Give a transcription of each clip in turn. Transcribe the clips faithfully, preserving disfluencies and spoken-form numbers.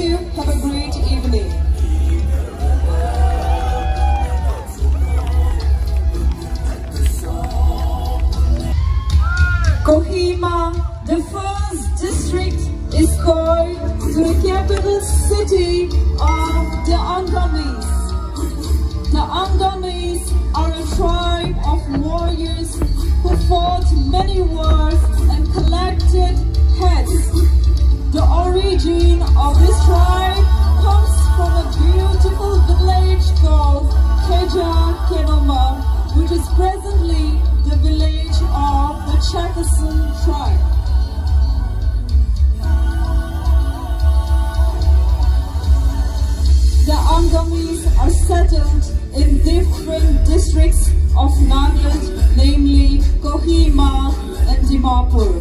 you. Have a great evening. Kohima, the first district, is called the capital city of the Angamis. The Angamis are a tribe of warriors who fought many wars and collected heads. The origin of this tribe comes from a beautiful village called Kisama, which is presently the village of the Nagas tribe. The Angamis are settled in different districts of Nagaland, namely Kohima and Dimapur.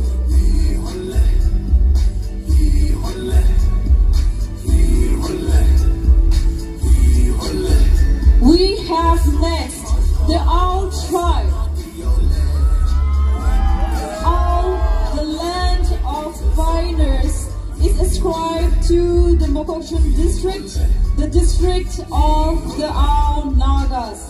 We have next the Ao tribe. Ao, the land of viners, is ascribed to the Mokokchung district, the district of the Ao Nagas.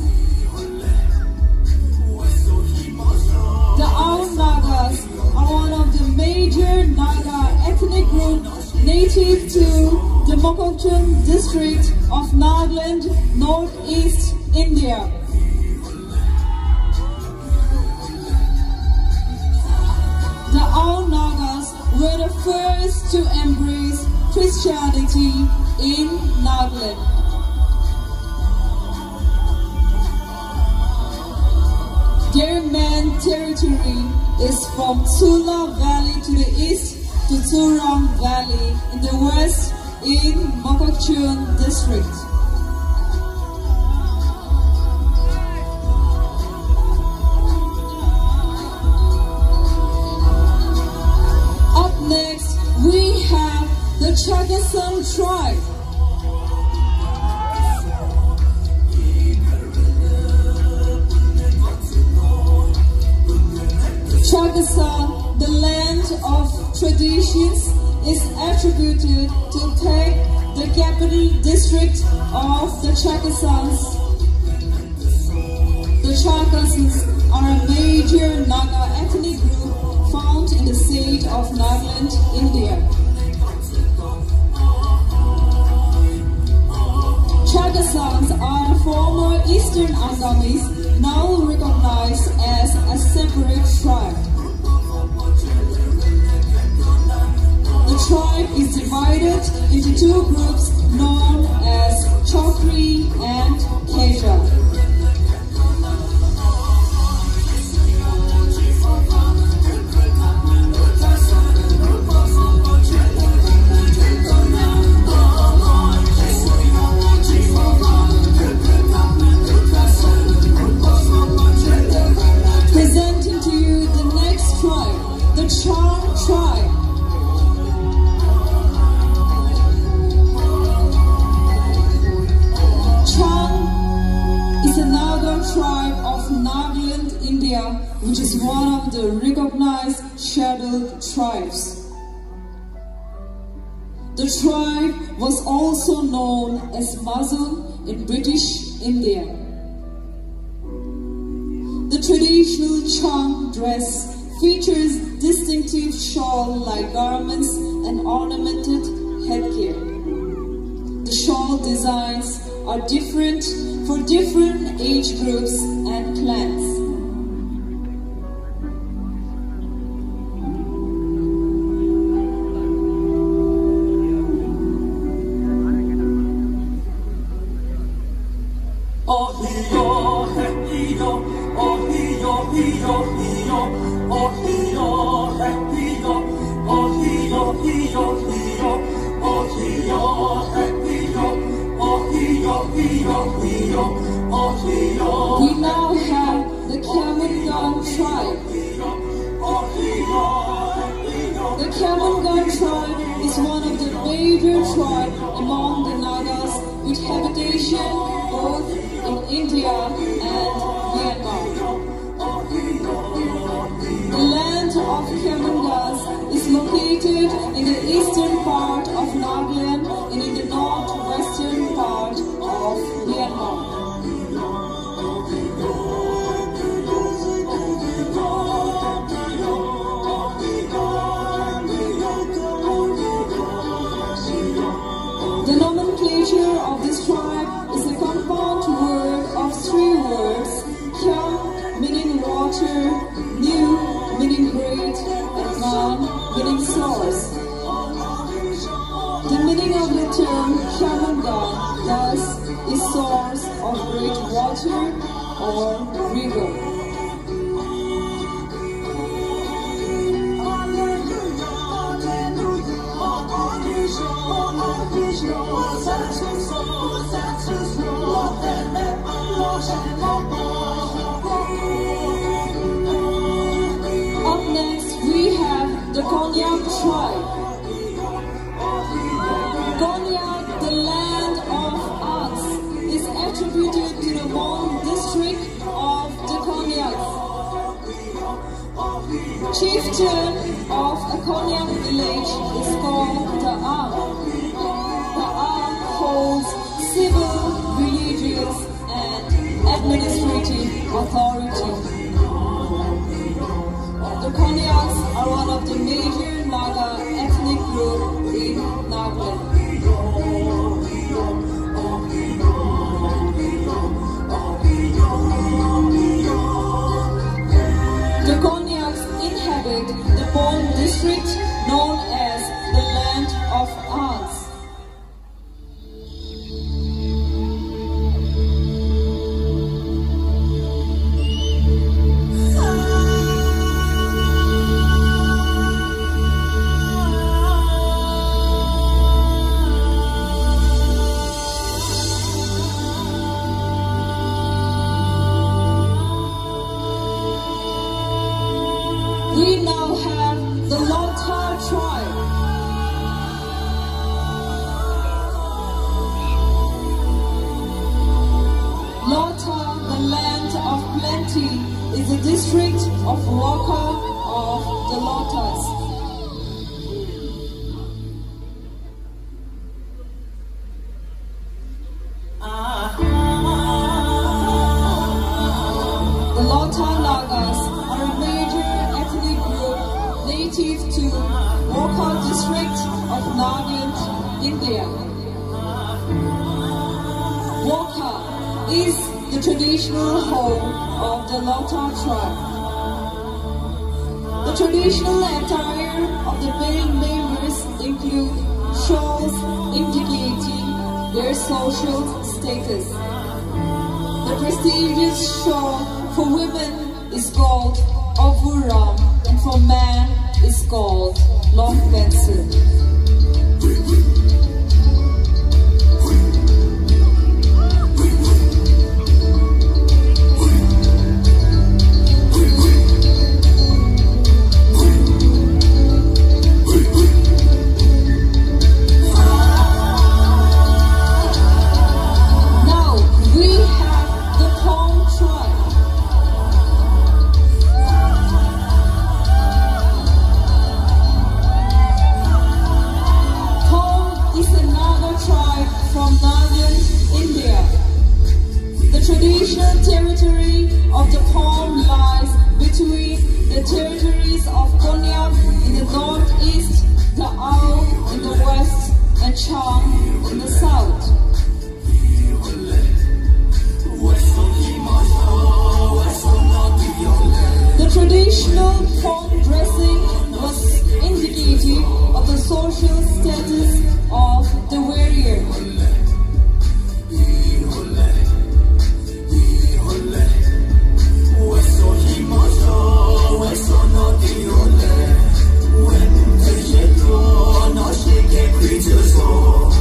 The Ao Nagas are one of the major Naga ethnic groups native to the Mokokchung district of Nagaland, northeast India. The Ao Nagas were the first to embrace Christianity in Nagaland. Their main territory is from Tula Valley to the east to Turang Valley in the west in Mokokchung district. Up next, we have the Nagas tribe. Nagas, the land of traditions, is attributed to take the capital district of the Nagas. The Nagas are a major Naga ethnic group found in the state of Nagaland, India. Nagas are the former Eastern Angamis, now recognized as a separate tribe. The tribe is divided into two groups known as Chokri and Keja. Presenting to you the next tribe, the Chang tribe. Tribe of Nagaland, India, which is one of the recognized scheduled tribes. The tribe was also known as Mazun in British India. The traditional Chang dress features distinctive shawl-like garments and ornamented headgear. The shawl designs are different for different age groups and clans. We now have the Kamungan tribe. The Kamungan tribe is one of the major tribes among the Nagas with habitation both in India and Myanmar. The land of Kamungas is located in the eastern part of Nagaland in The nomenclature of this tribe is a compound word of three words: Kya meaning water, New meaning great, and Man meaning source. The meaning of the term Kyamangan thus is source of great water or river. Up next we have the Konyak tribe. Konyak, the land of arts, is attributed to the Mon district of the Konyak. Chieftain of a Konyak village is called the Am. The Am holds civil, religious, and administrative authority. The Konyaks are one of the major Naga ethnic groups in Nagaland. The Konyaks inhabit the Mon district known as the Land of Arts. We now have the Lota tribe. Lota, the land of plenty, is a district of Waka of the Lotas. The Lota Nagas are a major ethnic group native to Waka district of Nagaland, India. Waka is the traditional home of the Lota tribe. The traditional attire of the male members include shawls indicating their social status. The prestigious shawl for women is called Avuram, and for man is called long pencil. Now we have the Pong tribe. From Nagaland, India. The traditional territory of the Pong lies between the territories of Konyak in the northeast, the Ao in the west, and Chang in the south. The traditional Pong dressing was indicative of the social status of the warrior. When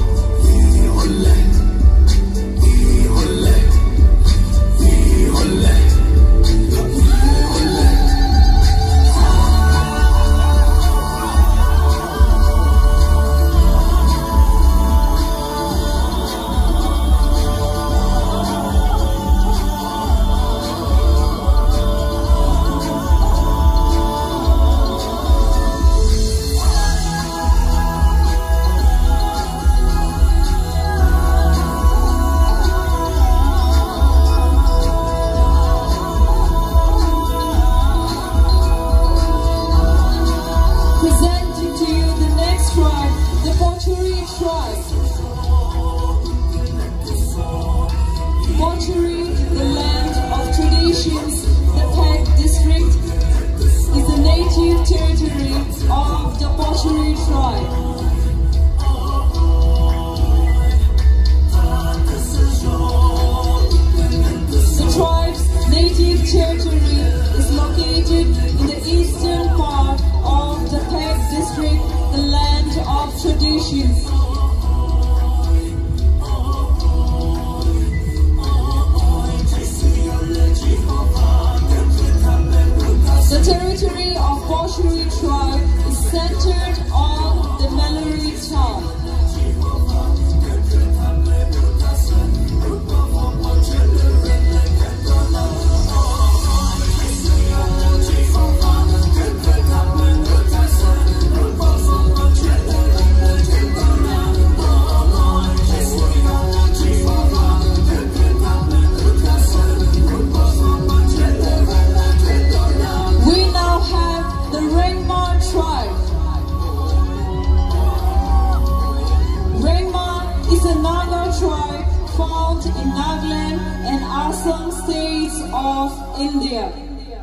is a Naga tribe found in Nagaland and Assam states of India.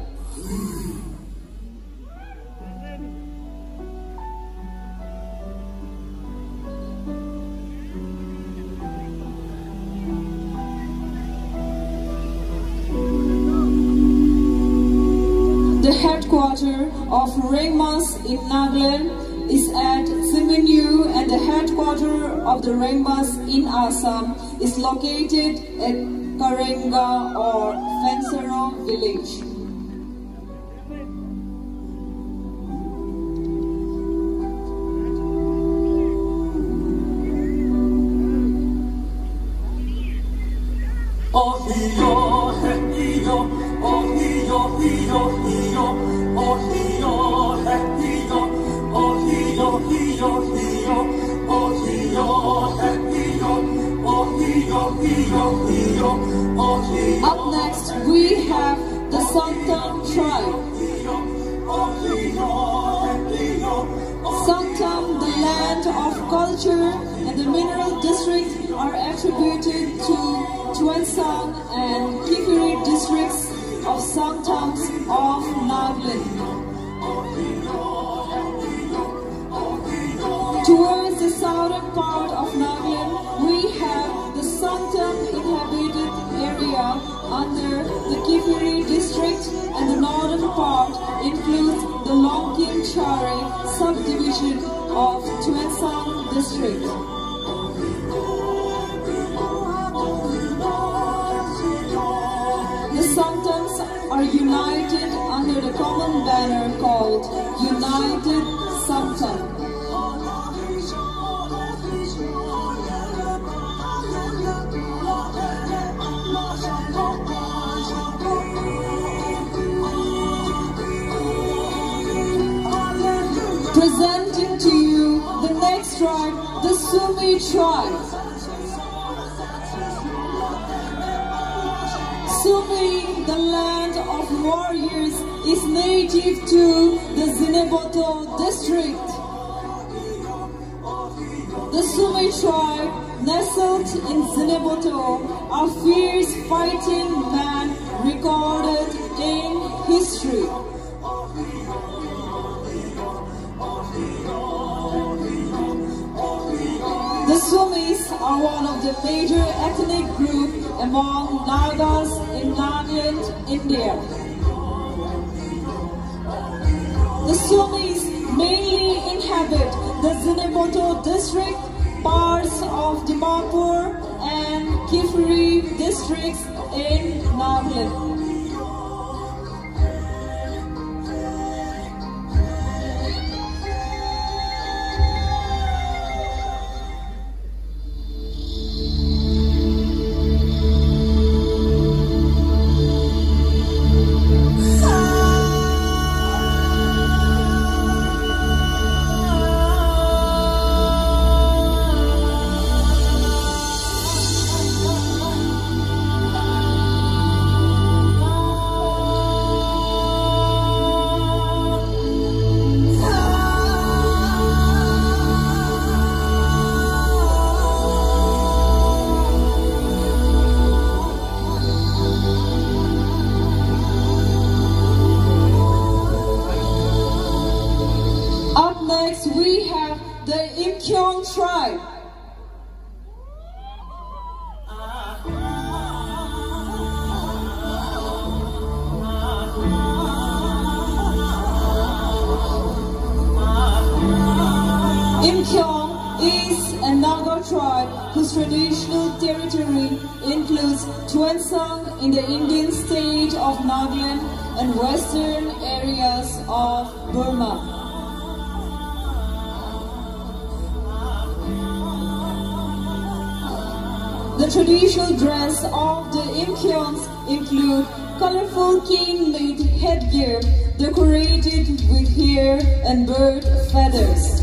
The headquarters of Rangmas in Nagaland is at Siminyu, and the headquarters of the Rangmas in Assam is located at Karenga or Fensero village. Up next, we have the Santam tribe. Santam, the land of culture, and the mineral district are attributed to Tuensang and Kikiri districts of Santams of Nagaland. Towards the southern part of Nagaland, we have the Santam inhabited area under the Kikiri district, and the northern part includes the Longkin Chari subdivision of Tuensang district. The Santams are united under the common banner called United Santam. Presenting to you the next tribe, the Sumi tribe. Sumi, the land of warriors, is native to the Zineboto district. The Sumi tribe, nestled in Zineboto, are fierce fighting men recorded in history. The Sumis are one of the major ethnic groups among Nagas in Nagaland, India. The Sumis mainly inhabit the Zineboto district, parts of Dimapur and Kifri districts in Nagaland. We have the Imkyong tribe. Imkyong is a Naga tribe whose traditional territory includes Tuensang in the Indian state of Nagaland and western areas of Burma. The traditional dress of the Imkyongs include colorful cane-made headgear decorated with hair and bird feathers.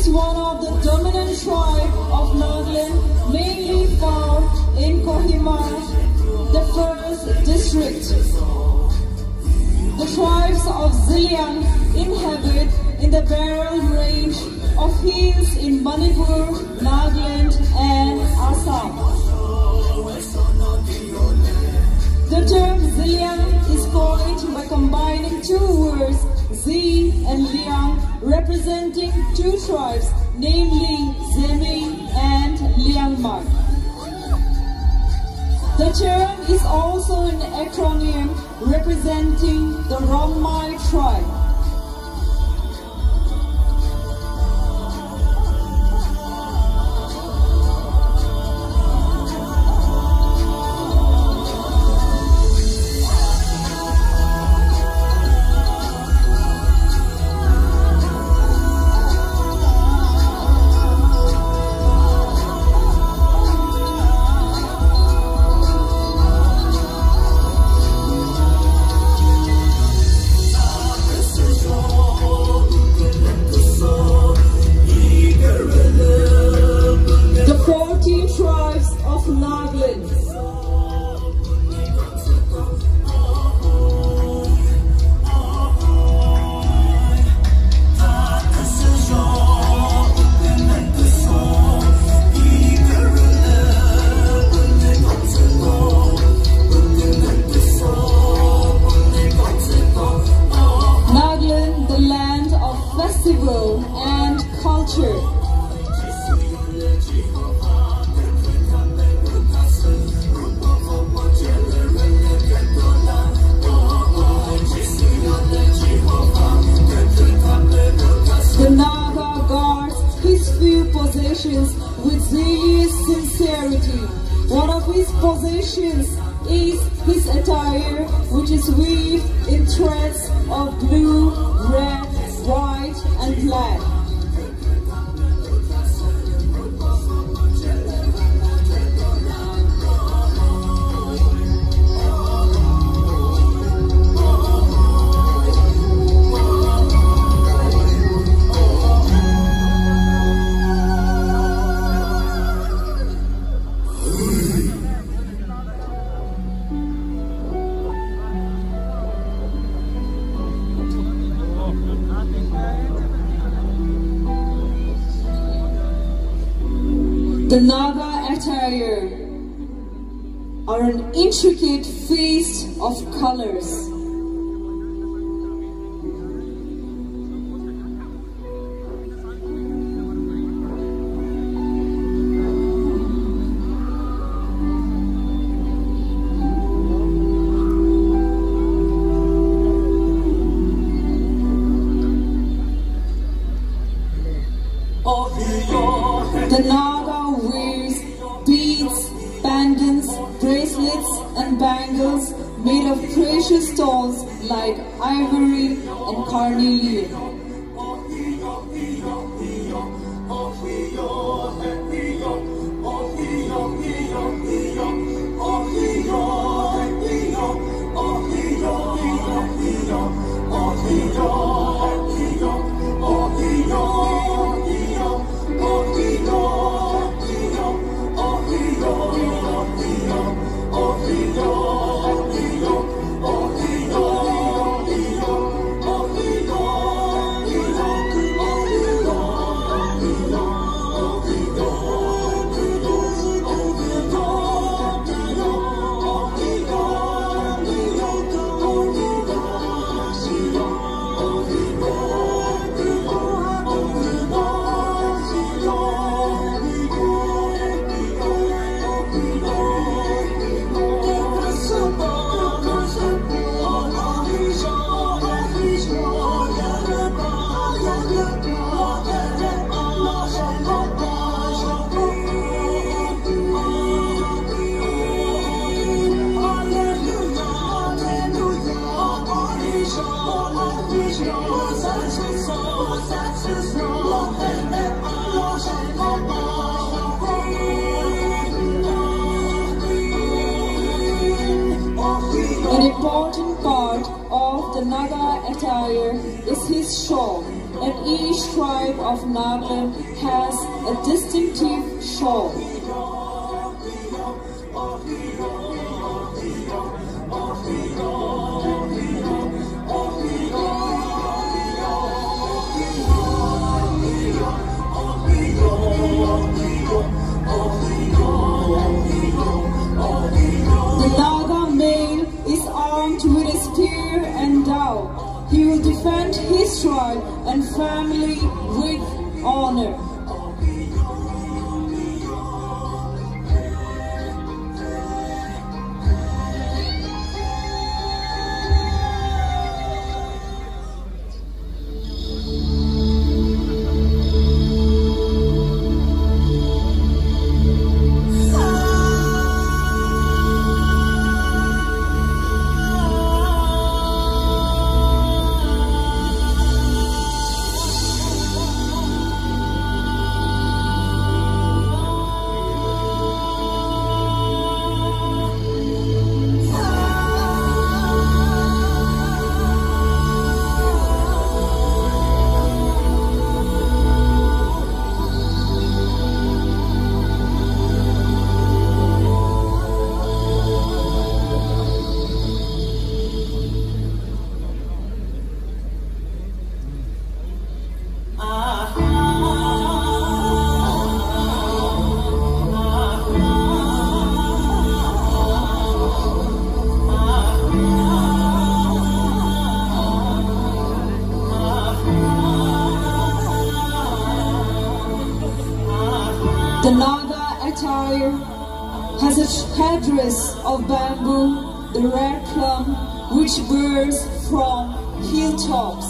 is one of the dominant tribe of Nagaland, mainly found in Kohima, the first district. The tribes of Ziliang inhabit in the barrel range of hills in Manipur, Nagaland and Assam. The term Ziliang is coined by combining two words, Z and Liang, representing two tribes, namely Zemi and Liangmar. The term is also an acronym representing the Rongmai tribe. And culture. The Naga guards his few possessions with zealous sincerity. One of his possessions is his attire, which is weaved in threads of blue, red, white and black. The Naga attire are an intricate feast of colors. The Naga wears beads, pendants, bracelets and bangles made of precious stones like ivory and carnelian. An important part of the Naga attire is his shawl. and each tribe of Nagaland has a distinctive shawl. The Naga male is armed with a spear and dao. He will defend his tribe and family with honor. The Naga attire has a headdress of bamboo, the red plum, which bears from hilltops.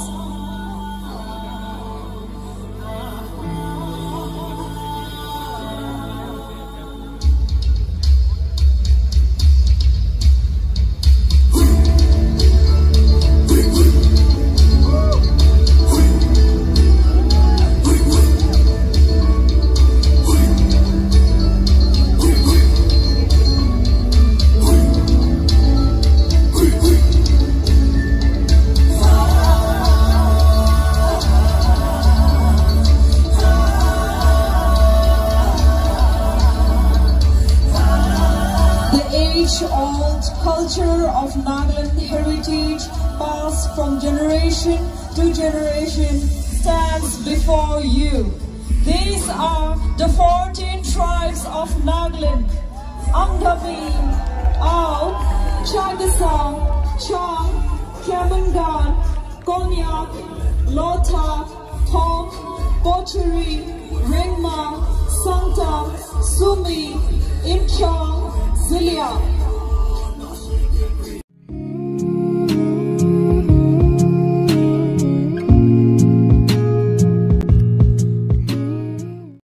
Age-old culture of Nagaland heritage passed from generation to generation stands before you. These are the fourteen tribes of Nagaland: Angami, Ao, Chagasa, Chang, Kamangan, Konyak, Lota, Tom, Bocheri, Ringma, Santa, Sumi, Imchang, Zilia.